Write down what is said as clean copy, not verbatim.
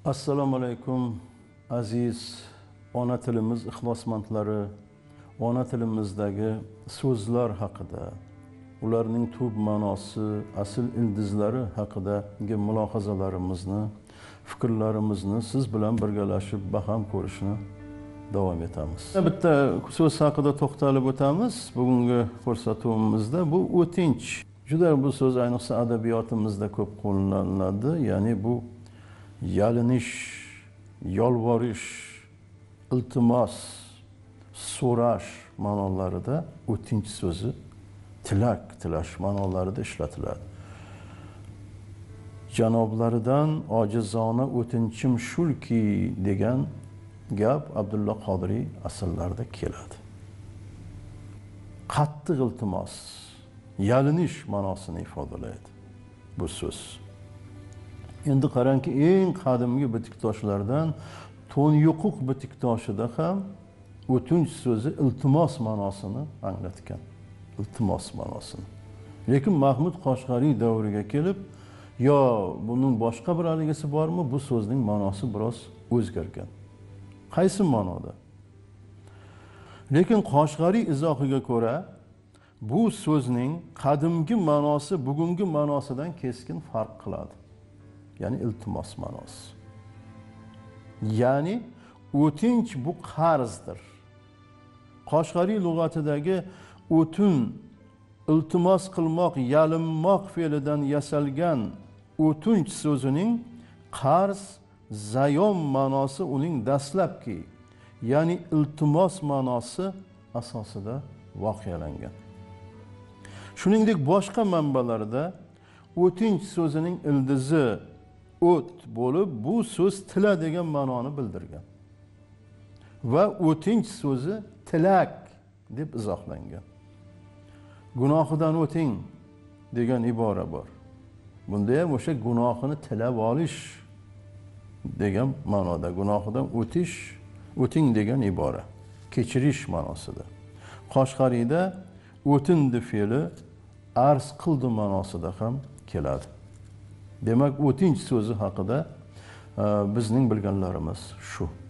Assalomu alaykum aziz ona tilimiz ixlosmandlari, ona tilimizdagi so'zlar haqida, ularning tub ma'nosi, asl ildizlari haqidagi mulohazalarimizni, fikrlarimizni siz bilan birgalashib baham ko'rishni davom etamiz. Bitta so'z haqida to'xtalib o'tamiz. Bugungi ko'rsatuvimizda bu o'tinch. Juda bu so'z ayniqsa adabiyotimizda ko'p qo'llaniladi. Ya'ni bu yalinish, yolvorish, iltimos, so'rash ma'nolarida o'tinch so'zi tilak tilash ma'nolarida ishlatiladi. Janoblaridan ojizona o'tinchim shulki degan gap Abdulla Qodiriy asarlarida keladi. Qattiq iltimos, yalinish ma'nosini ifodalaydi bu so'z. Endi qarangki, eng qadimgi bitiktoshlardan To'nyuquq bitiktoshida ham o'tinch so'zi iltimos ma'nosini anglatgan. Iltimos ma'nosini. Lekin Mahmud Qoshg'ariy davriga kelib, yo buning boshqa bir aligisi bormi, bu so'zning ma'nosi biroz o'zgargan. Qaysi ma'noda? Lekin Qoshg'ariy izohiga ko'ra, bu so'zning qadimgi ma'nosi bugungi ma'nosidan keskin farq qiladi. Ya'ni iltimos ma'nosi. Ya'ni o'tinch bu qarzdir. Qoshg'ariy lug'atidagi o'tin, iltimos qilmoq, yalinmoq fe'lidan yasalgan o'tinch so'zining qarz, zayon ma'nosi uning dastlabki, ya'ni iltimos ma'nosi asosida voqealangan. Shuningdek, boshqa manbalarda o'tinch so'zining ildizi o't bo'lib, bu so'z tila degan ma'noni bildirgan. Va o'tinch so'zi tilak deb izohlangan. Gunohidan o'ting degan ibora bor. Bunda ham o'sha gunohini tilab olish degan ma'noda, gunohidan o'ting degan ibora, kechirish ma'nosida. Qoshg'ariyda o'tindi fe'li arz qildi ma'nosida ham keladi. Demak, o'tinch so'zi haqida bizning bilganlarimiz shu.